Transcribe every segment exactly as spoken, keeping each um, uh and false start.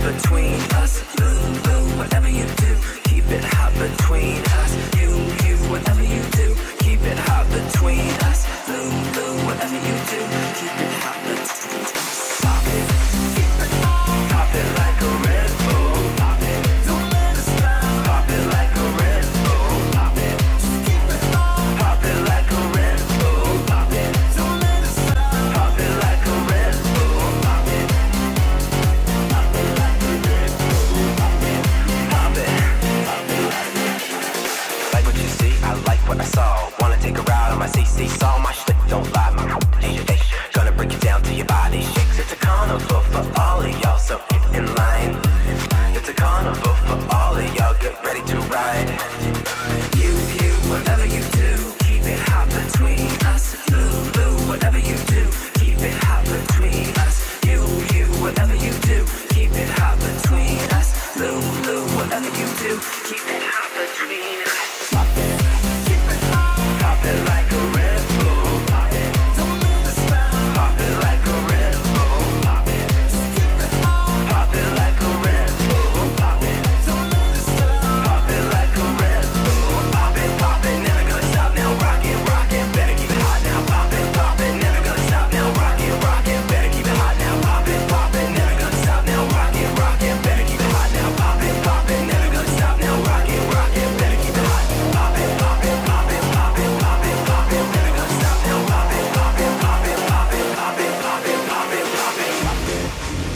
between us. Ooh, ooh, whatever you do, keep it hot between us. You, you, whatever you do, keep it hot between us. Ooh, ooh, whatever you do, keep it hot between us. Pop it, keep it on. Pop it like a Red Bull. Pop it, don't let it stop. Pop it like a Red Bull. Pop it, just keep it on. Pop it like a Red Bull. Pop it, don't let it stop. Pop it like a Red Bull. Pop it, pop it like a Red Bull. Pop it, pop it, pop it like a Red Bull. Like what you see, I like what I saw. Wanna take a ride on my C C, saw my shit, don't lie, my Asian face. Gonna break it down till your body shakes. It's a carnival for all of y'all, so get in line. It's a carnival for all of y'all, get ready to ride. You, you, whatever you do, keep it hot between us. Ooh, ooh, whatever you do, keep it hot between us. You, you, whatever you do, keep it hot between us. Ooh, ooh, whatever you do, keep it hot between us. Pop it, keep it hot. Pop it like a Red Bull. Pop it, don't let it stop. Pop it like a Red Bull. Pop it, just keep it hot. Pop it like a Red Bull. Pop it, don't let it stop. Pop it like a Red Bull. Pop it, pop it, never gonna stop now. Rock it, rock it, better keep it hot now. Pop it, pop it, never gonna stop now. Rock it, rock it, better keep it hot now. Pop it, pop it, never gonna stop now. Rock it, rock it, better keep it hot now. Pop it, pop it, never gonna stop now. Rock it, rock it, better keep it hot. Pop it, pop it, pop it, pop it, pop it, pop it, never gonna stop now. Pop it, pop it, pop it, pop it, pop it, pop it, pop it, pop it, pop it.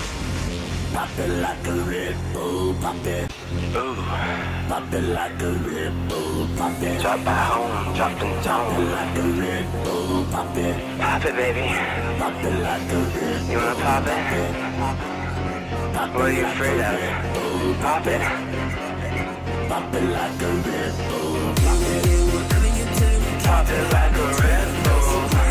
Pop it like a Red Bull, pop it. Ooh. Pop it like a Red Bull, pop it. Drop at home, drop in town. Pop it like a Red Bull, pop it. Pop it, baby. Pop it like a Red Bull. You wanna pop it? Pop it. What are you afraid of? Pop it. Pop it like a Red Bull, pop it. Pop it like a Red Bull.